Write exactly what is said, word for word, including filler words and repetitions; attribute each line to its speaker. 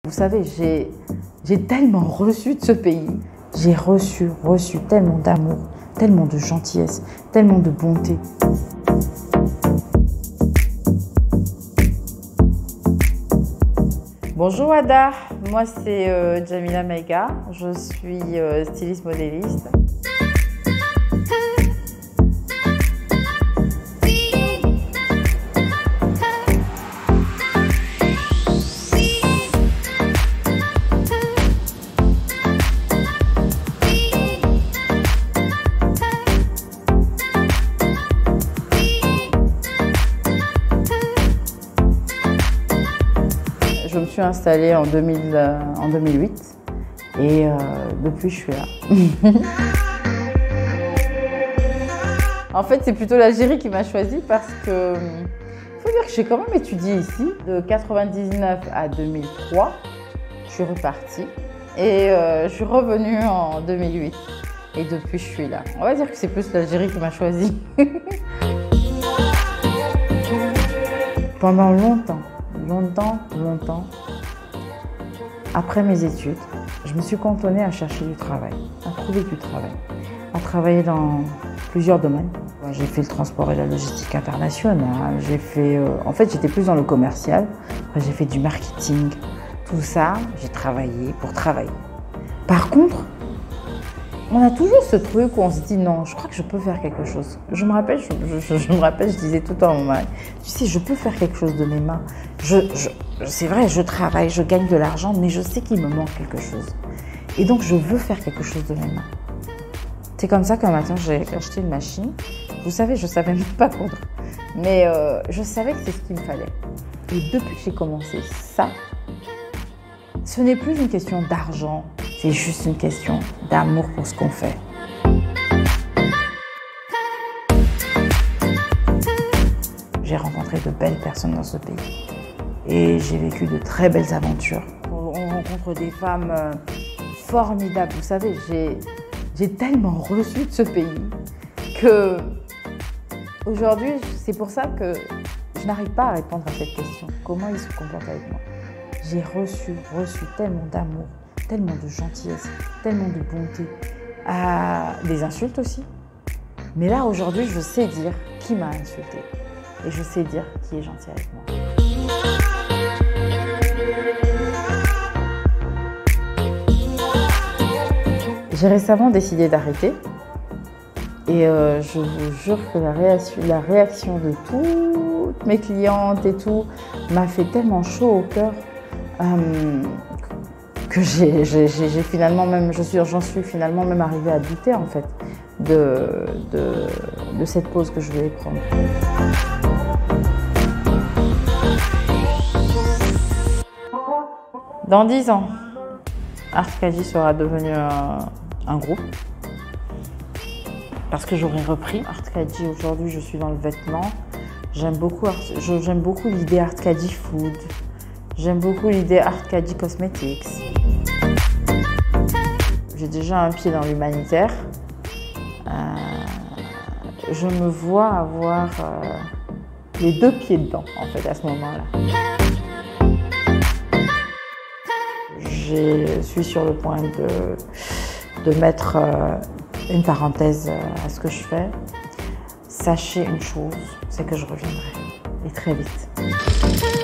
Speaker 1: Vous savez, j'ai j'ai tellement reçu de ce pays. J'ai reçu, reçu tellement d'amour, tellement de gentillesse, tellement de bonté. Bonjour Ada, moi c'est euh, Jamila Maïga, je suis euh, styliste modéliste. Je me suis installée en, deux mille, euh, en deux mille huit et euh, depuis je suis là. En fait, c'est plutôt l'Algérie qui m'a choisie parce que il faut dire que j'ai quand même étudié ici. De quatre-vingt-dix-neuf à deux mille trois, je suis repartie et euh, je suis revenue en deux mille huit et depuis je suis là. On va dire que c'est plus l'Algérie qui m'a choisie. Pendant longtemps. Longtemps, longtemps, après mes études, je me suis cantonnée à chercher du travail, à trouver du travail, à travailler dans plusieurs domaines. J'ai fait le transport et la logistique internationale, j'ai fait, euh, en fait j'étais plus dans le commercial, j'ai fait du marketing, tout ça, j'ai travaillé pour travailler. Par contre, on a toujours ce truc où on se dit non, je crois que je peux faire quelque chose. Je me rappelle, je, je, je me rappelle, je disais tout le temps à mon mari, tu sais, je peux faire quelque chose de mes mains. Je, je, c'est vrai, je travaille, je gagne de l'argent, mais je sais qu'il me manque quelque chose. Et donc, je veux faire quelque chose de mes mains. C'est comme ça qu'un matin, j'ai acheté une machine. Vous savez, je ne savais même pas coudre, mais euh, je savais que c'est ce qu'il me fallait. Et depuis que j'ai commencé ça, ce n'est plus une question d'argent. C'est juste une question d'amour pour ce qu'on fait. J'ai rencontré de belles personnes dans ce pays et j'ai vécu de très belles aventures. On rencontre des femmes formidables. Vous savez, j'ai j'ai tellement reçu de ce pays que aujourd'hui, c'est pour ça que je n'arrive pas à répondre à cette question. Comment ils se comportent avec moi? J'ai reçu, reçu tellement d'amour, tellement de gentillesse, tellement de bonté, euh, des insultes aussi. Mais là, aujourd'hui, je sais dire qui m'a insulté et je sais dire qui est gentil avec moi. J'ai récemment décidé d'arrêter et euh, je vous jure que la réaction, la réaction de toutes mes clientes et tout m'a fait tellement chaud au cœur. Euh, que j'ai finalement même, je suis, j'en suis finalement même arrivée à douter en fait de, de, de cette pause que je voulais prendre. Dans dix ans, Artkadi sera devenu un, un groupe parce que j'aurai repris. Artkadi, aujourd'hui, je suis dans le vêtement. J'aime beaucoup, j'aime beaucoup l'idée Artkadi Food. J'aime beaucoup l'idée Artkadi Cosmetics. J'ai déjà un pied dans l'humanitaire. Euh, je me vois avoir euh, les deux pieds dedans, en fait, à ce moment-là. Je suis sur le point de, de mettre euh, une parenthèse à ce que je fais. Sachez une chose, c'est que je reviendrai, et très vite.